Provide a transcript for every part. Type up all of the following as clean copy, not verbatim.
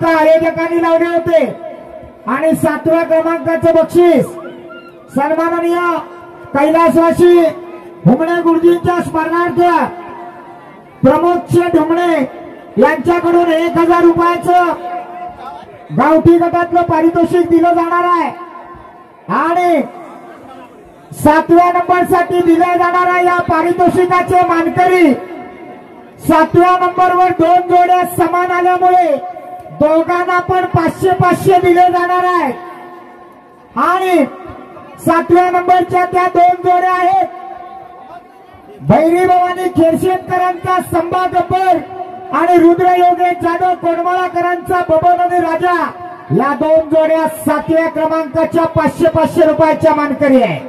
क्रमांक आयोजकांनी लावले होते आणि 7व्या क्रमांकाचं बक्षीस सन्माननीय कैलासवासी हुमणे गुरुजींच्या स्मरणार्थ प्रमोद शेठ हुमणे यांच्याकडून 1000 रुपयाचं गावठी गटातलं पारितोषिक दिलं जाणार आहे आणि 7व्या नंबर साठी दिल्या जाणाऱ्या या पारितोषिकाचे मानकरी 7व्या नंबरवर 2 जोड्या समान आल्यामुळे दोघांना पण 500-500 दिले जाणार आहे आणि 7व्या नंबरच्या त्या 2 जोड्या आहेत भैरी भवानी खेरशेटकरांचा संभा गब्बर आणि रुद्र योगेश जाधव कोडमळाकरांचा बबन आणि राजा या 2 जोड्या 7व्या क्रमांकाच्या 500-500 रुपयाच्या मानकरी आहे।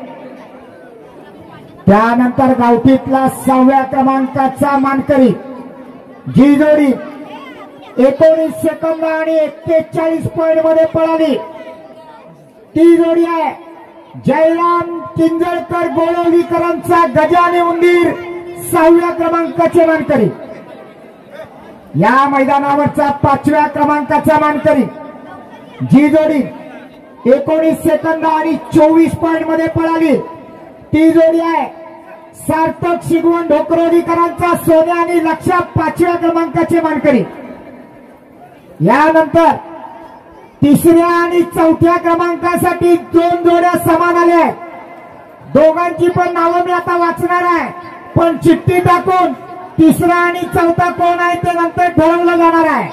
त्यानंतर गावठीतला 6व्या क्रमांकाचा मानकरी जी जोडी 19 सेकंद आणि 41 पॉइंट मध्ये पळाली ती जोडी आहे जयराम किंजळकर गोळवलीकरांचा गजाने उंदीर 6व्या क्रमांकाचे मानकरी। या मैदानावरचा 5व्या क्रमांकाचा मानकरी जी जोडी 19 सेकंद आणि 24 पॉइंट मध्ये पळाली ती जोडी आहे सार्थक शिगवण ढोकरोलीकरांचा सोन्या आणि लक्षा 5व्या क्रमांकाचे मानकरी। यानंतर 3ऱ्या आणि 4थ्या क्रमांकासाठी 2 जोड्या समान आल्या आहेत दोघांची पण नावं मी आता वाचणार आहे पण चिठ्ठी टाकून 3रा आणि 4था कोण आहे ते नंतर ठरवलं जाणार आहे।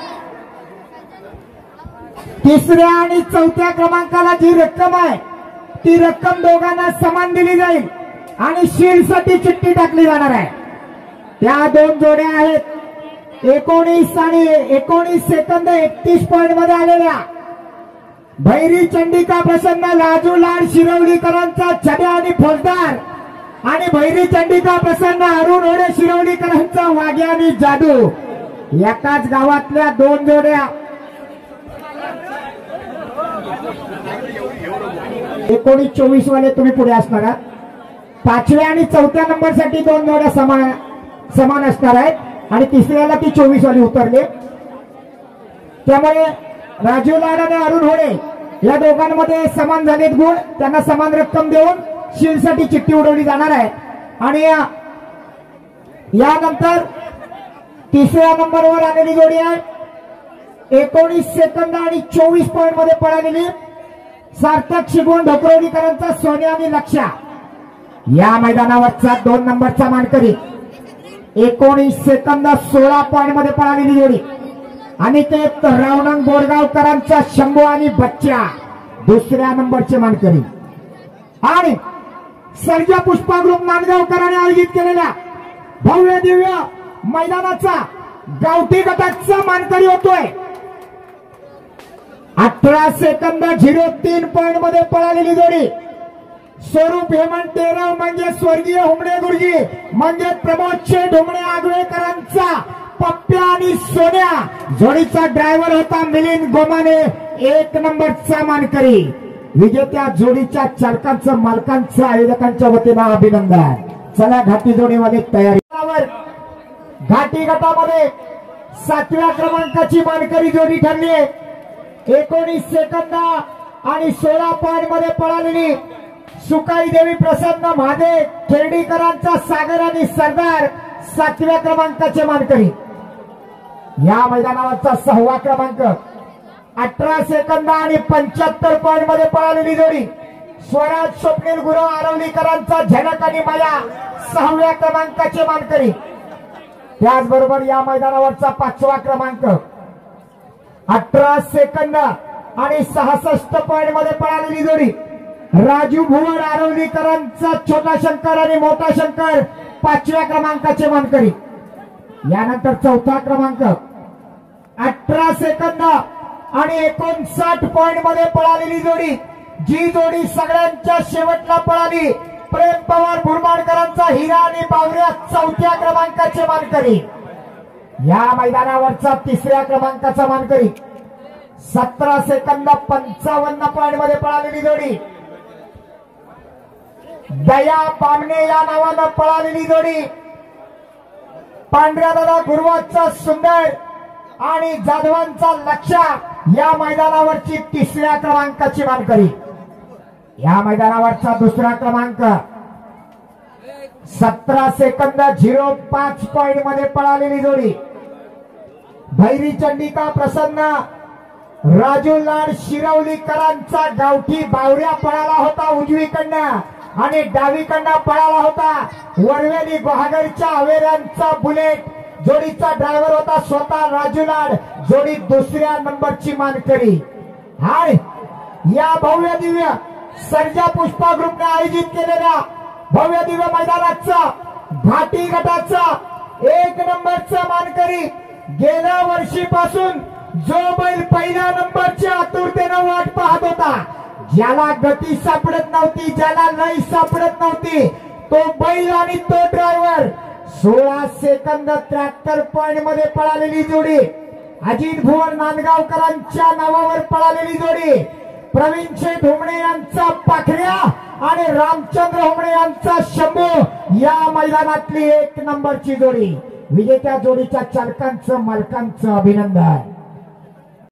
3ऱ्या आणि 4थ्या क्रमांकाला जी रक्कम आहे ती रक्कम दोघांना समान दिली जाईल आणि शील्डसाठी चिठ्ठी टाकली जाणार आहे। त्या 2 जोड्या आहेत 19 आणि 19 सेकंद 31 पॉइंट मध्ये आलेल्या भैरी चंडिका प्रसन्न लाजू लाड शिरवलीकरांचा छड्या आणि फौजदार आणि भैरी चंडिका प्रसन्न अरुण ओढे शिरवलीकरांचा वाघ्या आणि जादू एकाच गावातल्या 2 जोड्या 19-24 वाले तुम्ही पुढे असणार आहात 5व्या आणि 4थ्या नंबर साठी 2 जोड्या समान असणार आहेत आणि 3ऱ्याला ती 24 वाली उतरले त्यामुळे राजू लाड आणि अरुण होडे या दोघांमध्ये समान झालेत गुण त्यांना समान रक्कम देऊन शील्डसाठी चिठ्ठी उडवली जाणार आहे आणि यानंतर 3ऱ्या नंबरवर आलेली जोडी आहे 19 सेकंद आणि 24 पॉइंट मध्ये पळालेली सार्थक शिगवण ढोकरोलीकरांचा सोन्या आणि लक्षा या मैदानावरचा 2 नंबरचा मानकरी 19 सेकंद 16 पॉइंट मध्ये पळालेली जोडी आणि ते रावणंग बोरगावकरांचा शंभू आणि बच्चा 2ऱ्या नंबरचे मानकरी आणि सर्जा पुष्पा ग्रुप नांदगावकरांनी आयोजित केलेल्या भव्य दिव्य मैदानाचा गावठी गटाचा मानकरी होतोय 18 सेकंद 03 पॉइंट मध्ये पळालेली जोडी स्वरूप हेमंत देवराव म्हणजे स्वर्गीय हुमणे गुरुजी म्हणजे प्रमोद शेठ हुमणे आगवेकरांचा पप्प्या आणि सोन्या जोडीचा ड्रायव्हर होता मिलिंद गोमाने 1 नंबरचा मानकरी विजेत्या जोडीच्या चालकांचं मालकांचं आयोजकांच्या वतीनं अभिनंदन। चला घाटी जोडीमध्ये तयारी घाटी गटामध्ये 7व्या क्रमांकाची मानकरी जोडी ठरली 19 सेकंद आणि 16 पॉइंट मध्ये पळालेली सुकाई देवी प्रसन्न महादेव खेर्डीकरांचा सागर आणि सरदार 7व्या क्रमांकाचे मानकरी। या मैदानावरचा 6वा क्रमांक 18 सेकंद आणि 75 पॉइंट मध्ये पळालेली जोडी स्वराज स्वप्नील गुरु आरवलीकरांचा झनक आणि माया 6व्या क्रमांकाचे मानकरी। त्याचबरोबर या मैदानावरचा 5वा क्रमांक 18 सेकंद आणि 66 पॉइंट मध्ये पळालेली जोडी राजू भुवन आरवलीकरांचा छोटा शंकर आणि मोठा शंकर 5व्या क्रमांकाचे मानकरी। यानंतर 4था क्रमांक 18 सेकंद आणि 59 पॉइंट मध्ये पळालेली जोडी जी जोडी सगळ्यांच्या शेवटला पळाली प्रेम पवार भुरमाडकरांचा हिरा आणि बावऱ्या 4थ्या क्रमांकाचे मानकरी। या मैदानावरचा 3ऱ्या क्रमांकाचा मानकरी 17 सेकंद 55 पॉइंट मध्ये पळालेली जोडी दया बामणे या नावानं पळालेली जोडी पांढऱ्या दादा गुरुवाचा सुंदर आणि जाधवांचा लक्ष या मैदानावरची तिसऱ्या क्रमांकाची मानकरी, या मैदानावरचा दुसरा क्रमांक 17 सेकंद 05 पॉइंट मध्ये पळालेली जोडी भैरी चंडिका प्रसन्न राजू लाड शिरवलीकरांचा गावठी बावऱ्या पळाला होता उजवीकडनं आणि डावीकडनं पळाला होता वरवेली गुहागरच्या अवेऱ्यांचा बुलेट. जोडीचा ड्रायव्हर होता स्वतः राजू लाड. जोडी दुसऱ्या नंबरची मानकरी. आणि या भव्य दिव्य सर्जा पुष्पा ग्रुपने आयोजित केलेल्या भव्य दिव्य मैदानाचा घाटी गटाचा 1 नंबरचा मानकरी गेल्या वर्षीपासून जो बैल पहिल्या नंबरच्या आतुरतेनं वाट पाहत होता, ज्याला गती सापडत नव्हती, ज्याला लय सापडत नव्हती, तो बैल आणि तो ड्रायव्हर 16 सेकंद 73 पॉइंट मध्ये पळालेली जोडी अजित भुवन नांदगावकरांच्या नावावर पळालेली जोडी प्रवीण शेठ हुमणे यांचा पाखऱ्या आणि रामचंद्र हुमणे यांचा शंभू या मैदानातली 1 नंबरची जोडी. विजेत्या जोडीच्या चालकांचं मालकांचं अभिनंदन.